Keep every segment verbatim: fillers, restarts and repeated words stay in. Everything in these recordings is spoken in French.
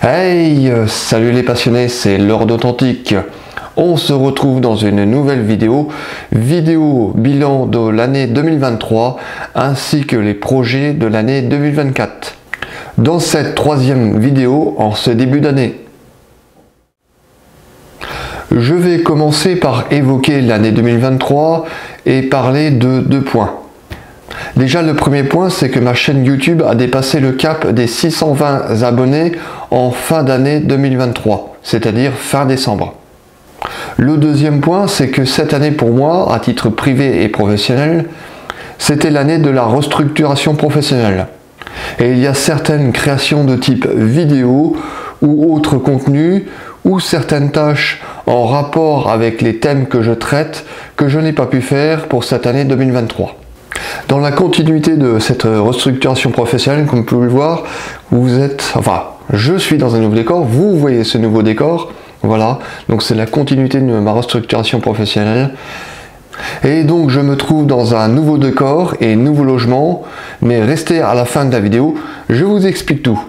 Hey, euh, salut les passionnés, c'est Lord Authentique. On se retrouve dans une nouvelle vidéo, vidéo bilan de l'année deux mille vingt-trois ainsi que les projets de l'année deux mille vingt-quatre. Dans cette troisième vidéo en ce début d'année, je vais commencer par évoquer l'année deux mille vingt-trois et parler de deux points. Déjà, le premier point, c'est que ma chaîne YouTube a dépassé le cap des six cent vingt abonnés en fin d'année deux mille vingt-trois, c'est-à-dire fin décembre. Le deuxième point, c'est que cette année pour moi, à titre privé et professionnel, c'était l'année de la restructuration professionnelle. Et il y a certaines créations de type vidéo ou autres contenus ou certaines tâches en rapport avec les thèmes que je traite que je n'ai pas pu faire pour cette année deux mille vingt-trois. Dans la continuité de cette restructuration professionnelle, comme vous pouvez le voir, vous êtes, enfin, je suis dans un nouveau décor, vous voyez ce nouveau décor, voilà, donc c'est la continuité de ma restructuration professionnelle. Et donc je me trouve dans un nouveau décor et nouveau logement, mais restez à la fin de la vidéo, je vous explique tout.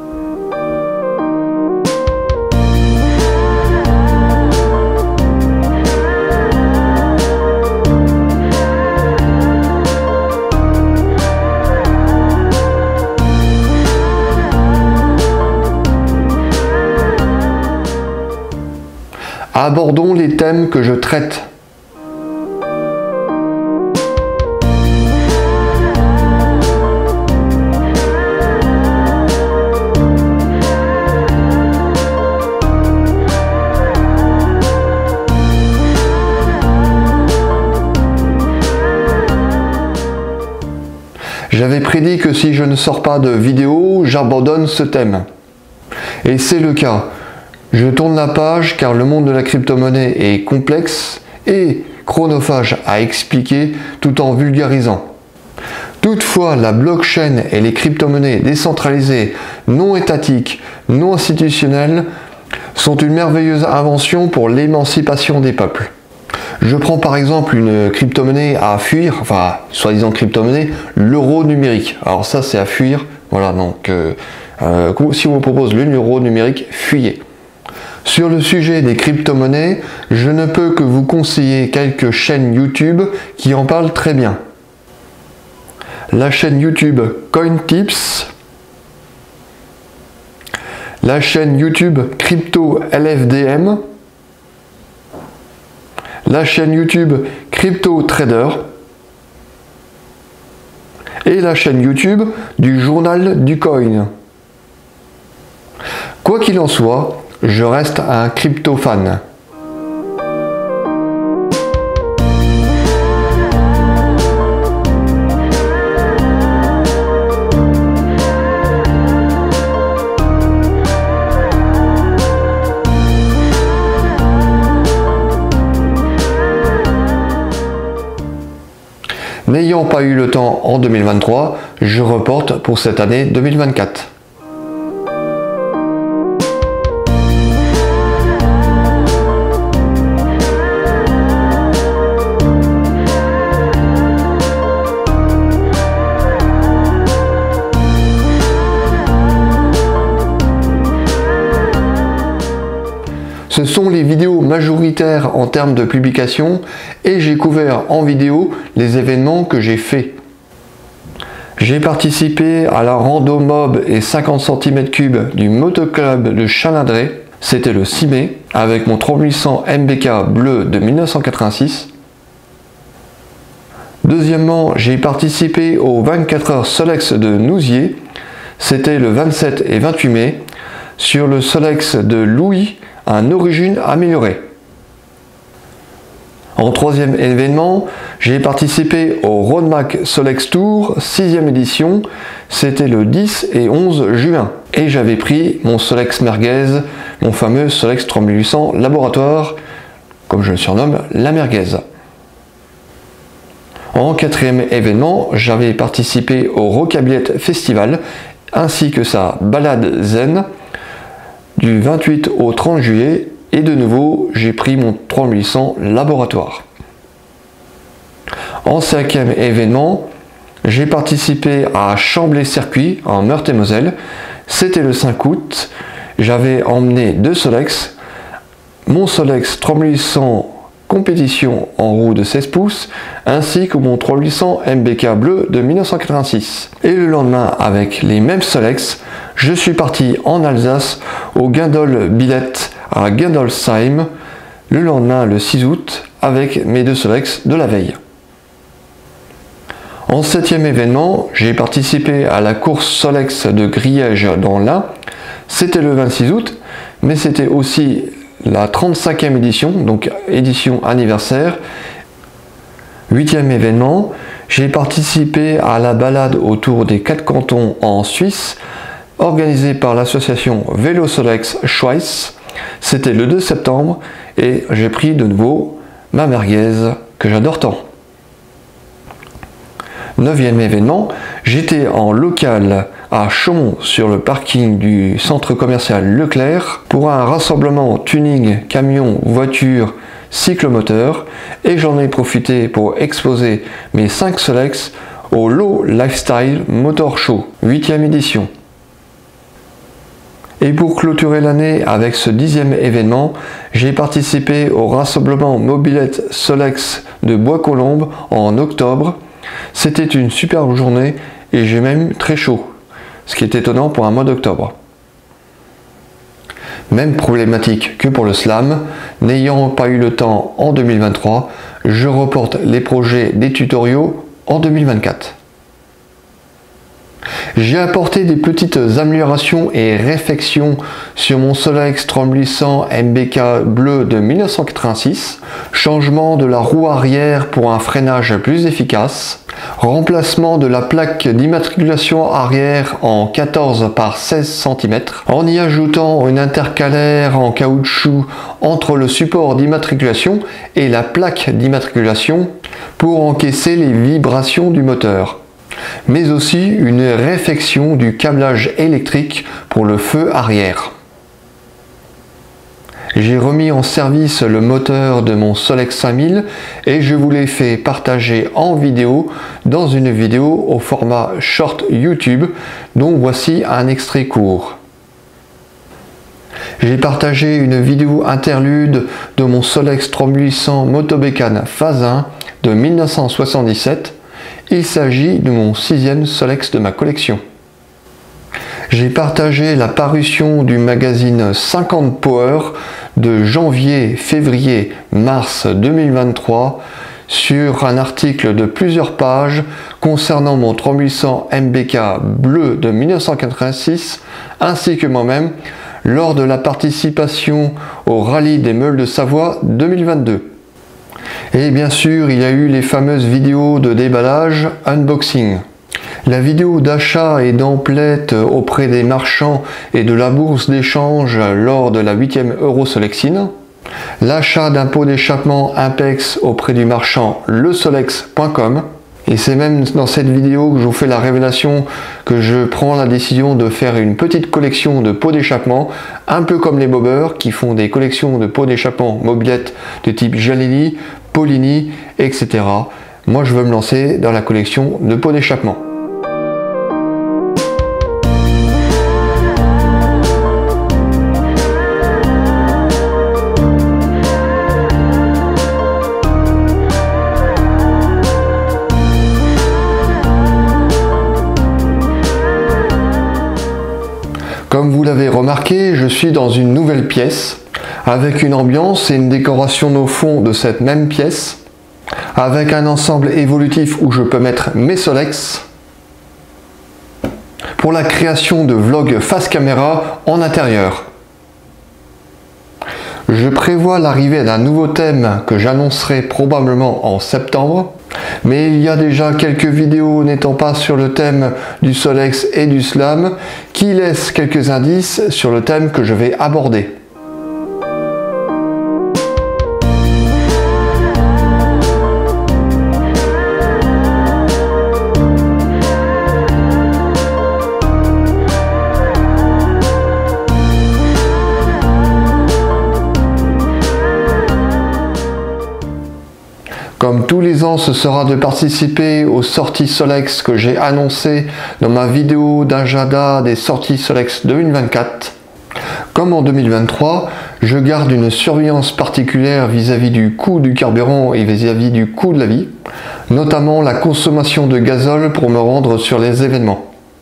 Abordons les thèmes que je traite. J'avais prédit que si je ne sors pas de vidéo, j'abandonne ce thème. Et c'est le cas. Je tourne la page car le monde de la crypto-monnaie est complexe et chronophage à expliquer tout en vulgarisant. Toutefois, la blockchain et les crypto-monnaies décentralisées, non étatiques, non institutionnelles sont une merveilleuse invention pour l'émancipation des peuples. Je prends par exemple une crypto-monnaie à fuir, enfin, soi-disant crypto-monnaie, l'euro numérique. Alors ça, c'est à fuir. Voilà, donc, euh, euh, si on vous propose l'euro numérique, fuyez. Sur le sujet des crypto-monnaies, je ne peux que vous conseiller quelques chaînes YouTube qui en parlent très bien. La chaîne YouTube CoinTips, la chaîne YouTube Crypto L F D M, la chaîne YouTube Crypto Trader et la chaîne YouTube du Journal du Coin. Quoi qu'il en soit, je reste un crypto fan. N'ayant pas eu le temps en deux mille vingt-trois, je reporte pour cette année deux mille vingt-quatre. Ce sont les vidéos majoritaires en termes de publication et j'ai couvert en vidéo les événements que j'ai faits. J'ai participé à la rando mob et cinquante centimètres cubes du motoclub de Chalindré, c'était le six mai, avec mon trois mille huit cents M B K bleu de mille neuf cent quatre-vingt-six. Deuxièmement, j'ai participé aux vingt-quatre heures Solex de Nousier, c'était le vingt-sept et vingt-huit mai, sur le Solex de Louis, un origine améliorée. En troisième événement, j'ai participé au Roadmac Solex Tour sixième édition, c'était le dix et onze juin. Et j'avais pris mon Solex Merguez, mon fameux Solex trois mille huit cents Laboratoire, comme je le surnomme, la Merguez. En quatrième événement, j'avais participé au Rockabillet Festival, ainsi que sa balade zen, du vingt-huit au trente juillet, et de nouveau j'ai pris mon trois mille huit cents Laboratoire. En cinquième événement, j'ai participé à Chamblay Circuit en Meurthe-et-Moselle, c'était le cinq août, J'avais emmené deux Solex, mon Solex trois mille huit cents compétition en roue de seize pouces, ainsi que mon trois mille huit cents M B K bleu de mille neuf cent quatre-vingt-six. Et le lendemain, avec les mêmes Solex, je suis parti en Alsace au Guindol Billet à Guindolsheim, le lendemain le six août, avec mes deux Solex de la veille. En septième événement, j'ai participé à la course Solex de Griège dans l'Ain. C'était le vingt-six août, mais c'était aussi la trente-cinquième édition, donc édition anniversaire. Huitième événement, j'ai participé à la balade autour des quatre cantons en Suisse, organisée par l'association Vélo Solex Schweiz. C'était le deux septembre et j'ai pris de nouveau ma merguez que j'adore tant. Neuvième événement, j'étais en local à Chaumont sur le parking du centre commercial Leclerc pour un rassemblement tuning camion, voiture, cyclomoteur et j'en ai profité pour exposer mes cinq Solex au Low Lifestyle Motor Show, huitième édition. Et pour clôturer l'année avec ce dixième événement, j'ai participé au rassemblement mobilette Solex de Bois-Colombes en octobre. C'était une superbe journée et j'ai même très chaud, ce qui est étonnant pour un mois d'octobre. Même problématique que pour le slam, n'ayant pas eu le temps en deux mille vingt-trois, je reporte les projets des tutoriaux en deux mille vingt-quatre. J'ai apporté des petites améliorations et réflexions sur mon Solex trois mille huit cents M B K bleu de mille neuf cent quatre-vingt-six, changement de la roue arrière pour un freinage plus efficace, remplacement de la plaque d'immatriculation arrière en quatorze par seize centimètres, en y ajoutant une intercalaire en caoutchouc entre le support d'immatriculation et la plaque d'immatriculation pour encaisser les vibrations du moteur, mais aussi une réfection du câblage électrique pour le feu arrière. J'ai remis en service le moteur de mon Solex cinq mille et je vous l'ai fait partager en vidéo dans une vidéo au format short YouTube dont voici un extrait court. J'ai partagé une vidéo interlude de mon Solex trois mille huit cents Motobécane phase un de mille neuf cent soixante-dix-sept. Il s'agit de mon sixième Solex de ma collection. J'ai partagé la parution du magazine cinquante Power de janvier, février, mars deux mille vingt-trois sur un article de plusieurs pages concernant mon trois mille huit cents M B K bleu de mille neuf cent quatre-vingt-six ainsi que moi-même lors de la participation au rallye des Meules de Savoie deux mille vingt-deux. Et bien sûr, il y a eu les fameuses vidéos de déballage, unboxing. La vidéo d'achat et d'emplette auprès des marchands et de la bourse d'échange lors de la huitième Eurosolexine. L'achat d'un pot d'échappement Impex auprès du marchand le solex point com. Et c'est même dans cette vidéo que je vous fais la révélation que je prends la décision de faire une petite collection de pots d'échappement, un peu comme les bobbers qui font des collections de pots d'échappement mobilettes de type Jalili, Polini, et cetera. Moi je veux me lancer dans la collection de pots d'échappement. Comme vous l'avez remarqué, je suis dans une nouvelle pièce, avec une ambiance et une décoration au fond de cette même pièce, avec un ensemble évolutif où je peux mettre mes Solex, pour la création de vlogs face caméra en intérieur. Je prévois l'arrivée d'un nouveau thème que j'annoncerai probablement en septembre, mais il y a déjà quelques vidéos n'étant pas sur le thème du Solex et du slam qui laissent quelques indices sur le thème que je vais aborder. Comme tous les ans, ce sera de participer aux sorties Solex que j'ai annoncées dans ma vidéo d'agenda des sorties Solex deux mille vingt-quatre. Comme en deux mille vingt-trois, je garde une surveillance particulière vis-à-vis du coût du carburant et vis-à-vis du coût de la vie, notamment la consommation de gazole pour me rendre sur les événements.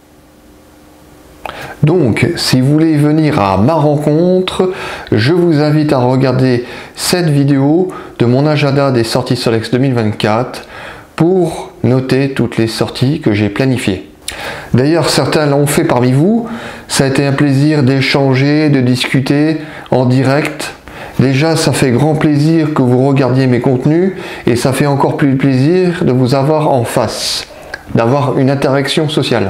Donc, si vous voulez venir à ma rencontre, je vous invite à regarder cette vidéo de mon agenda des sorties Solex deux mille vingt-quatre pour noter toutes les sorties que j'ai planifiées. D'ailleurs, certains l'ont fait parmi vous. Ça a été un plaisir d'échanger, de discuter en direct. Déjà, ça fait grand plaisir que vous regardiez mes contenus et ça fait encore plus plaisir de vous avoir en face, d'avoir une interaction sociale.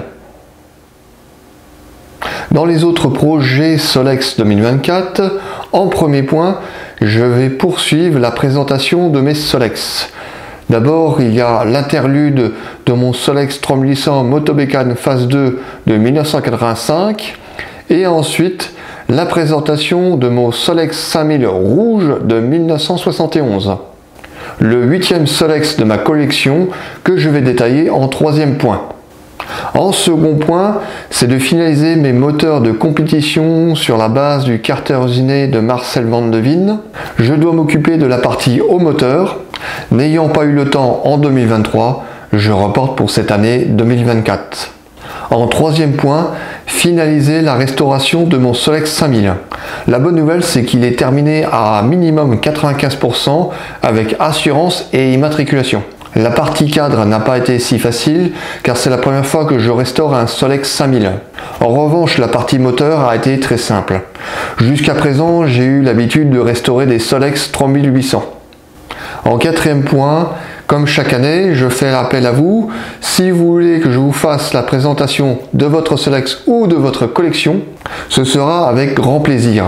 Dans les autres projets Solex deux mille vingt-quatre, en premier point, je vais poursuivre la présentation de mes Solex. D'abord, il y a l'interlude de mon Solex trois mille huit cents Motobécane phase deux de mille neuf cent quatre-vingt-cinq et ensuite la présentation de mon Solex cinq mille rouge de mille neuf cent soixante et onze. Le huitième Solex de ma collection que je vais détailler en troisième point. En second point, c'est de finaliser mes moteurs de compétition sur la base du Carter usiné de Marcel Van de Veen. Je dois m'occuper de la partie haut moteur. N'ayant pas eu le temps en deux mille vingt-trois, je reporte pour cette année deux mille vingt-quatre. En troisième point, finaliser la restauration de mon Solex cinq mille. La bonne nouvelle, c'est qu'il est terminé à minimum quatre-vingt-quinze pour cent avec assurance et immatriculation. La partie cadre n'a pas été si facile car c'est la première fois que je restaure un Solex cinq mille. En revanche, la partie moteur a été très simple. Jusqu'à présent, j'ai eu l'habitude de restaurer des Solex trois mille huit cents. En quatrième point, comme chaque année, je fais appel à vous. Si vous voulez que je vous fasse la présentation de votre Solex ou de votre collection, ce sera avec grand plaisir.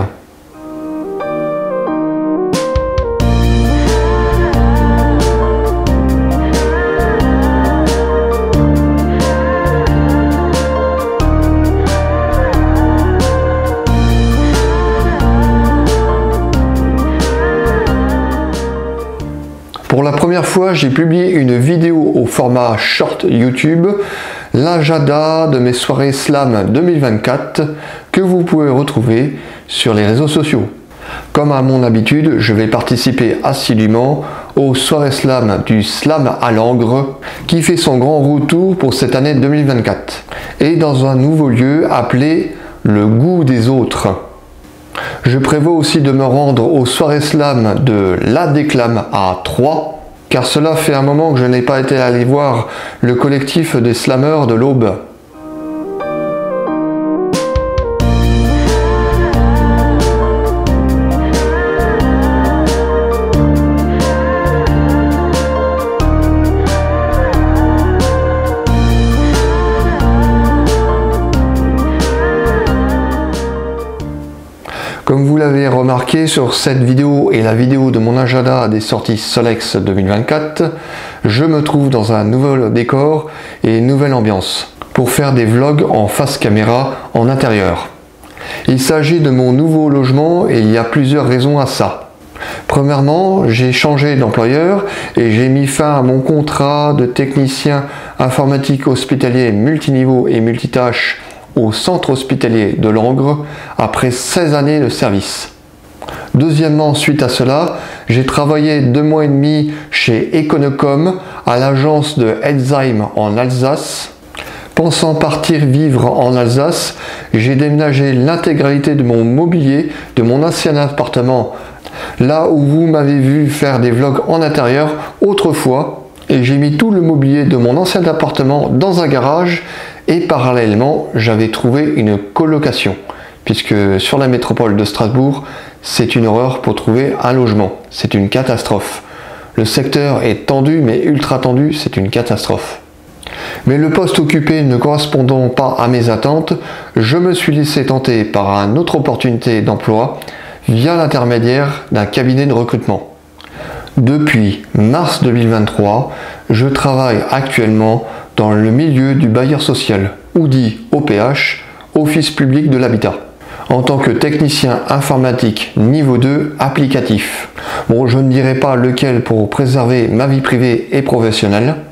Pour la première fois, j'ai publié une vidéo au format short YouTube, l'agenda de mes soirées slam deux mille vingt-quatre, que vous pouvez retrouver sur les réseaux sociaux. Comme à mon habitude, je vais participer assidûment aux soirées slam du Slam à Langres, qui fait son grand retour pour cette année deux mille vingt-quatre, et dans un nouveau lieu appelé le Goût des Autres. Je prévois aussi de me rendre aux soirées slam de La Déclame à Troyes, car cela fait un moment que je n'ai pas été allé voir le collectif des slameurs de l'Aube. Comme vous l'avez remarqué sur cette vidéo et la vidéo de mon agenda des sorties Solex deux mille vingt-quatre, je me trouve dans un nouvel décor et une nouvelle ambiance pour faire des vlogs en face caméra en intérieur. Il s'agit de mon nouveau logement et il y a plusieurs raisons à ça. Premièrement, j'ai changé d'employeur et j'ai mis fin à mon contrat de technicien informatique hospitalier multiniveau et multitâche au centre hospitalier de Langres après seize années de service. Deuxièmement, suite à cela, j'ai travaillé deux mois et demi chez Econocom à l'agence de Edzheim en Alsace. Pensant partir vivre en Alsace, j'ai déménagé l'intégralité de mon mobilier de mon ancien appartement, là où vous m'avez vu faire des vlogs en intérieur autrefois, et j'ai mis tout le mobilier de mon ancien appartement dans un garage. Et parallèlement, j'avais trouvé une colocation, puisque sur la métropole de Strasbourg, c'est une horreur pour trouver un logement. C'est une catastrophe. Le secteur est tendu, mais ultra tendu, c'est une catastrophe. Mais le poste occupé ne correspondant pas à mes attentes, je me suis laissé tenter par une autre opportunité d'emploi via l'intermédiaire d'un cabinet de recrutement. Depuis mars deux mille vingt-trois, je travaille actuellement dans le milieu du bailleur social, ou dit O P H, Office public de l'habitat, en tant que technicien informatique niveau deux applicatif. Bon, je ne dirai pas lequel pour préserver ma vie privée et professionnelle.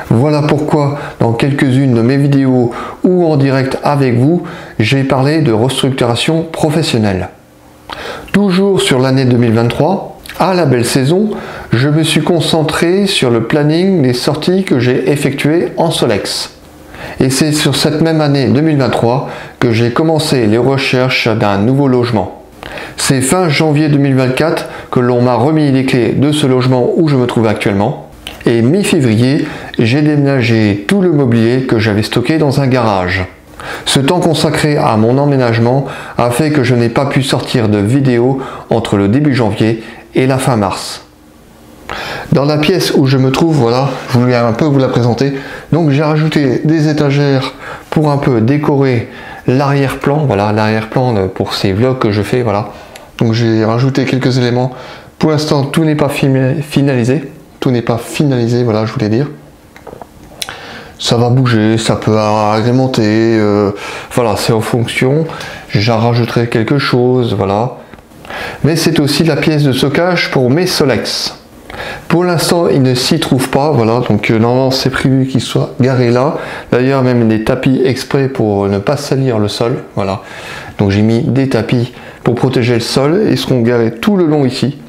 Voilà pourquoi dans quelques-unes de mes vidéos ou en direct avec vous, j'ai parlé de restructuration professionnelle. Toujours sur l'année deux mille vingt-trois, à la belle saison, je me suis concentré sur le planning des sorties que j'ai effectuées en Solex. Et c'est sur cette même année deux mille vingt-trois que j'ai commencé les recherches d'un nouveau logement. C'est fin janvier deux mille vingt-quatre que l'on m'a remis les clés de ce logement où je me trouve actuellement. Et mi-février, j'ai déménagé tout le mobilier que j'avais stocké dans un garage. Ce temps consacré à mon emménagement a fait que je n'ai pas pu sortir de vidéo entre le début janvier et la fin mars. Dans la pièce où je me trouve, voilà, je voulais un peu vous la présenter. Donc j'ai rajouté des étagères pour un peu décorer l'arrière-plan, voilà, l'arrière-plan pour ces vlogs que je fais, voilà. Donc j'ai rajouté quelques éléments. Pour l'instant, tout n'est pas finalisé. Tout n'est pas finalisé, voilà, je voulais dire. Ça va bouger, ça peut agrémenter, euh, voilà, c'est en fonction. J'en rajouterai quelque chose, voilà. Mais c'est aussi la pièce de stockage pour mes Solex. Pour l'instant, il ne s'y trouve pas, voilà, donc euh, normalement c'est prévu qu'il soit garé là. D'ailleurs, même des tapis exprès pour ne pas salir le sol, voilà. Donc j'ai mis des tapis pour protéger le sol et ils seront garés tout le long ici.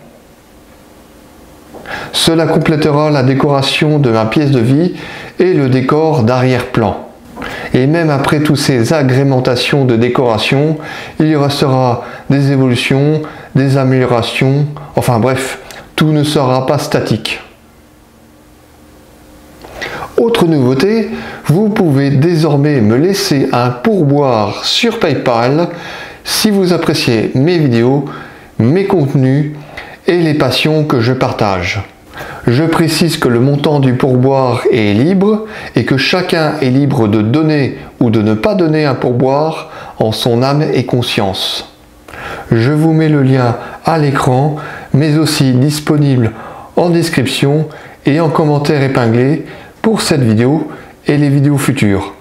Cela complétera la décoration de ma pièce de vie et le décor d'arrière-plan. Et même après toutes ces agrémentations de décoration, il y restera des évolutions, des améliorations, enfin bref, tout ne sera pas statique. Autre nouveauté, vous pouvez désormais me laisser un pourboire sur PayPal si vous appréciez mes vidéos, mes contenus et les passions que je partage. Je précise que le montant du pourboire est libre et que chacun est libre de donner ou de ne pas donner un pourboire en son âme et conscience. Je vous mets le lien à l'écran, mais aussi disponible en description et en commentaire épinglé pour cette vidéo et les vidéos futures.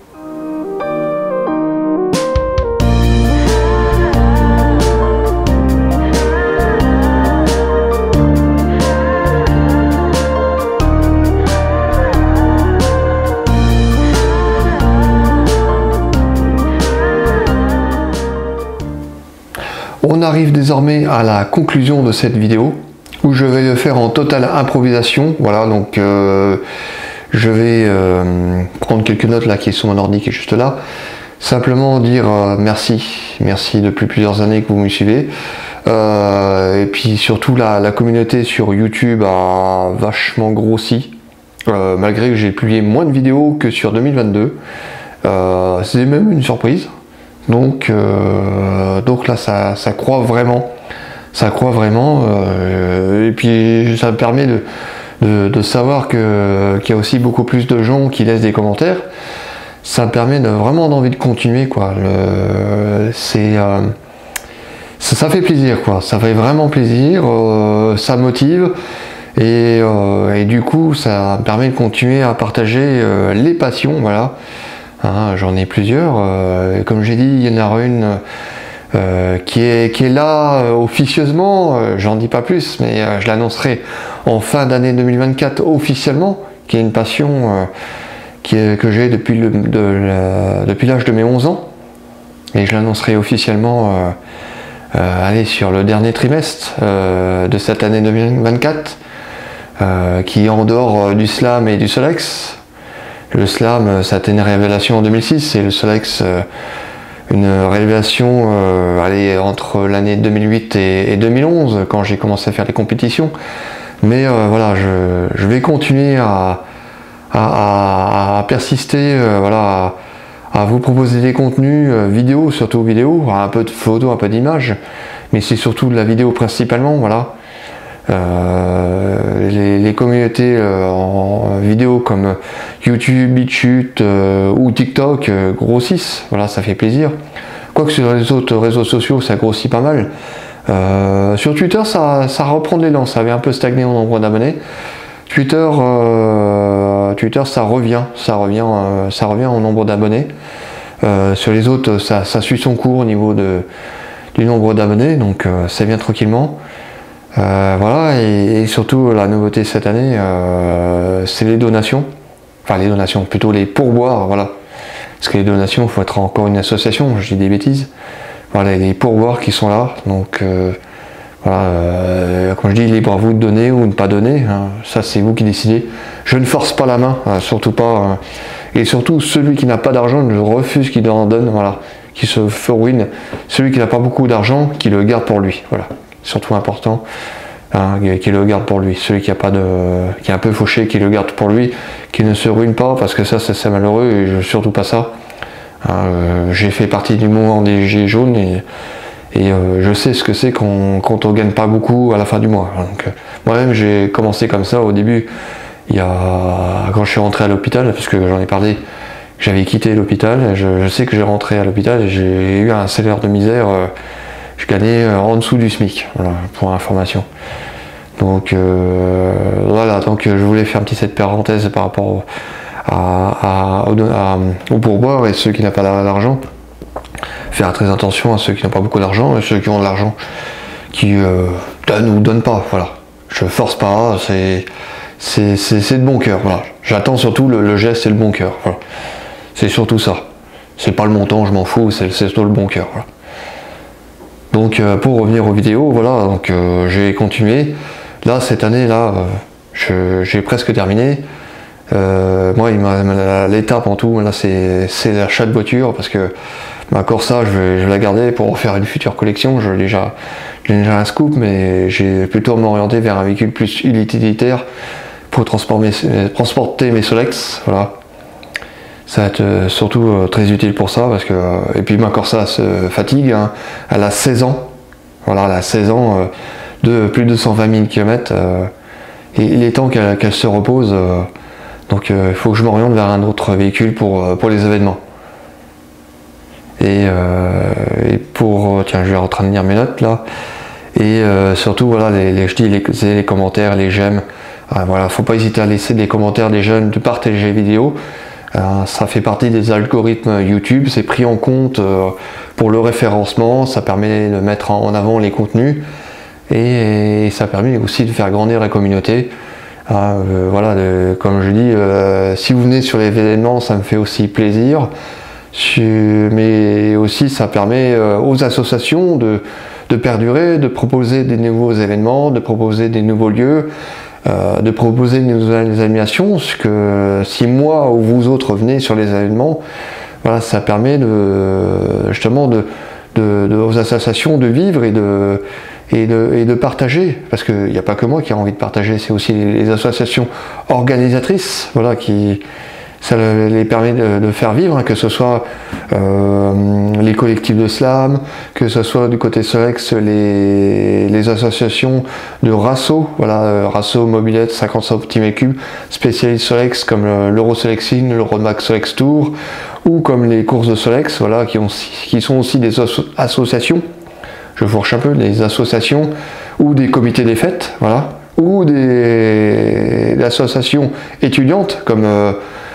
On arrive désormais à la conclusion de cette vidéo où je vais le faire en totale improvisation. Voilà, donc euh, je vais euh, prendre quelques notes là qui sont mon ordi qui est juste là. Simplement dire euh, merci, merci depuis plusieurs années que vous me suivez. Euh, et puis surtout la, la communauté sur YouTube a vachement grossi, euh, malgré que j'ai publié moins de vidéos que sur deux mille vingt-deux. Euh, c'est même une surprise. Donc, euh, donc là, ça, ça croît vraiment, ça croît vraiment, euh, et puis ça me permet de, de, de savoir que qu'il y a aussi beaucoup plus de gens qui laissent des commentaires. Ça me permet de, vraiment d'envie de continuer, quoi. Le, c'est, euh, ça, ça fait plaisir, quoi. Ça fait vraiment plaisir, euh, ça motive, et, euh, et du coup, ça me permet de continuer à partager euh, les passions, voilà. Hein, j'en ai plusieurs, euh, comme j'ai dit, il y en aura une euh, qui, est, qui est là euh, officieusement, euh, j'en dis pas plus, mais euh, je l'annoncerai en fin d'année deux mille vingt-quatre officiellement, qui est une passion euh, qui est, que j'ai depuis le, de, la, depuis l'âge de mes onze ans, et je l'annoncerai officiellement euh, euh, allez, sur le dernier trimestre euh, de cette année deux mille vingt-quatre, euh, qui est en dehors euh, du slam et du Solex. Le slam, ça a été une révélation en deux mille six et le Solex, euh, une révélation euh, allez, entre l'année deux mille huit et, et deux mille onze, quand j'ai commencé à faire les compétitions. Mais euh, voilà, je, je vais continuer à, à, à, à persister, euh, voilà, à, à vous proposer des contenus euh, vidéo, surtout vidéo, un peu de photos, un peu d'images, mais c'est surtout de la vidéo principalement, voilà. Euh, les, les communautés euh, en vidéo comme YouTube, BitChute euh, ou TikTok euh, grossissent, voilà, ça fait plaisir. Quoique sur les autres réseaux sociaux ça grossit pas mal. Euh, sur Twitter ça, ça reprend de l'élan, ça avait un peu stagné en nombre d'abonnés. Twitter, euh, Twitter ça revient, ça revient, euh, ça revient en nombre d'abonnés. Euh, sur les autres ça, ça suit son cours au niveau de, du nombre d'abonnés, donc euh, ça vient tranquillement. Euh, voilà, et, et surtout la nouveauté cette année, euh, c'est les donations. enfin les donations, plutôt les pourboires, voilà. Parce que les donations, il faut être encore une association, je dis des bêtises. Voilà, les pourboires qui sont là, donc euh, voilà, euh, comme je dis, libre à vous de donner ou de ne pas donner, hein. Ça c'est vous qui décidez. Je ne force pas la main, hein, surtout pas, hein. Et surtout celui qui n'a pas d'argent, je refuse qu'il en donne, voilà, qui se ruine. Celui qui n'a pas beaucoup d'argent, qui le garde pour lui, voilà, surtout important. Hein, qui le garde pour lui, celui qui a pas de, qui est un peu fauché, qui le garde pour lui, qui ne se ruine pas, parce que ça c'est malheureux et je veux surtout pas ça. Hein, euh, j'ai fait partie du mouvement des gilets jaunes et, et euh, je sais ce que c'est quand, quand on gagne pas beaucoup à la fin du mois. Donc euh, moi-même j'ai commencé comme ça au début, il y a, quand je suis rentré à l'hôpital, puisque j'en ai parlé, j'avais quitté l'hôpital, je, je sais que j'ai rentré à l'hôpital et j'ai eu un salaire de misère. Euh, Je gagnais en dessous du SMIC, voilà, pour information. Donc euh, voilà, donc je voulais faire une petite parenthèse par rapport à, à, à, au pourboire et ceux qui n'ont pas d'argent. Faire très attention à ceux qui n'ont pas beaucoup d'argent et ceux qui ont de l'argent qui euh, donnent ou donnent pas. Voilà, je force pas, c'est c'est de bon cœur. Voilà, j'attends surtout le, le geste et le bon cœur. Voilà. C'est surtout ça. C'est pas le montant, je m'en fous, c'est surtout le bon cœur. Voilà. Donc euh, pour revenir aux vidéos, voilà, donc euh, j'ai continué. Là cette année là, euh, j'ai presque terminé. Euh, moi l'étape en tout, là c'est l'achat de voiture parce que ma Corsa je vais, je vais la garder pour faire une future collection. J'ai déjà, déjà un scoop, mais j'ai plutôt m'orienter vers un véhicule plus utilitaire pour transporter, transporter mes Solex. Voilà. Ça va être euh, surtout euh, très utile pour ça parce que euh, et puis ma Corsa se fatigue, hein. Elle a seize ans, voilà, elle a seize ans, euh, de plus de cent vingt mille kilomètres, euh, et il est temps qu'elle qu'elle se repose, euh, donc il euh, faut que je m'oriente vers un autre véhicule pour, euh, pour les événements. Et, euh, et pour, tiens, je vais en train de lire mes notes là, et euh, surtout voilà, les, les, je dis les, les commentaires, les j'aime, euh, voilà, faut pas hésiter à laisser des commentaires, des j'aime, de partager les vidéos. Euh, ça fait partie des algorithmes YouTube, c'est pris en compte euh, pour le référencement, ça permet de mettre en avant les contenus et, et ça permet aussi de faire grandir la communauté. Euh, voilà, de, comme je dis, euh, si vous venez sur les événements, ça me fait aussi plaisir, mais aussi ça permet euh, aux associations de, de perdurer, de proposer des nouveaux événements, de proposer des nouveaux lieux. Euh, de proposer des nouvelles animations, parce que si moi ou vous autres venez sur les événements, voilà, ça permet de, justement de, de, de, aux associations de vivre et de, et de, et de partager, parce qu'il n'y a pas que moi qui ai envie de partager, c'est aussi les, les associations organisatrices, voilà, qui ça les permet de, de faire vivre, hein, que ce soit euh, les collectifs de slam, que ce soit du côté Solex les, les associations de Rasso, voilà, euh, Rasso, Mobilette, cinquante centimètres cubes, spécialistes Solex comme l'Euro Solexing, l'Euromax Solex Tour, ou comme les courses de Solex, voilà, qui, ont, qui sont aussi des asso associations, je fourche un peu, des associations, ou des comités des fêtes, voilà, ou des, des associations étudiantes comme euh,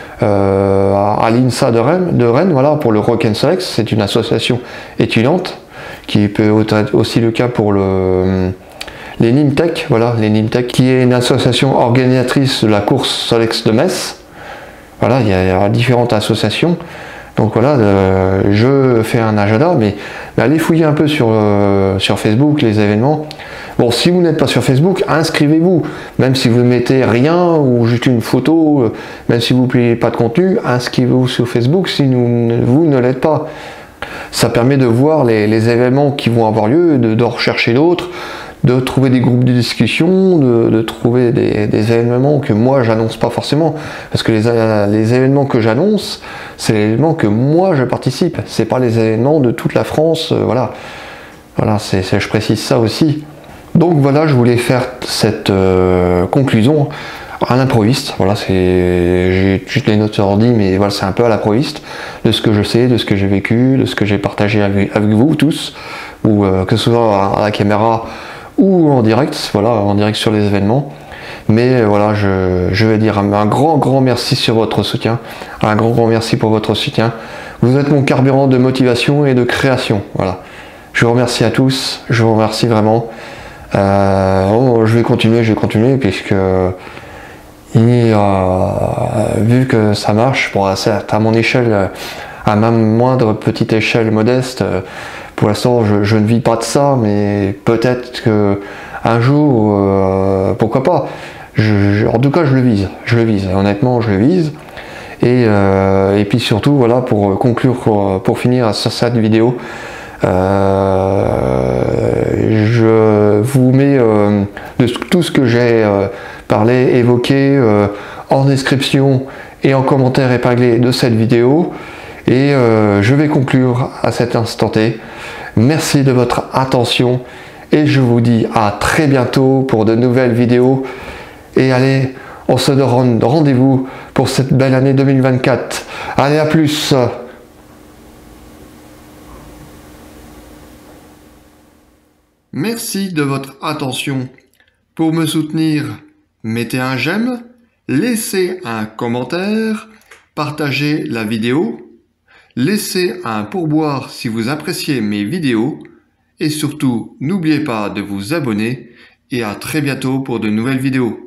Euh, à l'INSA de Rennes, de Rennes, voilà, pour le Rock and Solex, c'est une association étudiante qui peut être aussi le cas pour le, les Nimtech, voilà, les Nimtech, qui est une association organisatrice de la course Solex de Metz. Voilà, il y a, il y a différentes associations. Donc voilà, euh, je fais un agenda, mais, mais allez fouiller un peu sur, euh, sur Facebook, les événements. Bon, si vous n'êtes pas sur Facebook, inscrivez-vous. Même si vous ne mettez rien ou juste une photo, euh, même si vous ne publiez pas de contenu, inscrivez-vous sur Facebook si nous, vous ne l'êtes pas. Ça permet de voir les, les événements qui vont avoir lieu, de, de rechercher d'autres, de trouver des groupes de discussion, de, de trouver des, des événements que moi j'annonce pas forcément, parce que les, les événements que j'annonce, c'est les événements que moi je participe, c'est pas les événements de toute la France, euh, voilà, voilà, c'est, c'est, je précise ça aussi. Donc voilà, je voulais faire cette euh, conclusion à l'improviste, voilà, c'est, j'ai juste les notes sur ordi, mais voilà, c'est un peu à l'improviste, de ce que je sais, de ce que j'ai vécu, de ce que j'ai partagé avec, avec vous tous, ou euh, que ce soit à, à la caméra, ou en direct, voilà, en direct sur les événements. Mais euh, voilà, je, je vais dire un, un grand grand merci sur votre soutien, un grand grand merci pour votre soutien. Vous êtes mon carburant de motivation et de création, voilà. Je vous remercie à tous, je vous remercie vraiment. Euh, oh, je vais continuer, je vais continuer, puisque Et euh, vu que ça marche, bon, certes à mon échelle, à ma moindre petite échelle modeste, euh, pour l'instant je, je ne vis pas de ça, mais peut-être que un jour, euh, pourquoi pas. Je, je, en tout cas je le vise, je le vise, honnêtement je le vise. Et, euh, et puis surtout, voilà, pour conclure, pour, pour finir sur cette vidéo, euh, je vous mets euh, de tout ce que j'ai euh, parlé, évoqué euh, en description et en commentaire épinglé de cette vidéo. Et euh, je vais conclure à cet instant T. Merci de votre attention et je vous dis à très bientôt pour de nouvelles vidéos. Et allez, on se donne rendez-vous pour cette belle année deux mille vingt-quatre. Allez, à plus! Merci de votre attention. Pour me soutenir, mettez un j'aime, laissez un commentaire, partagez la vidéo, laissez un pourboire si vous appréciez mes vidéos et surtout, n'oubliez pas de vous abonner et à très bientôt pour de nouvelles vidéos.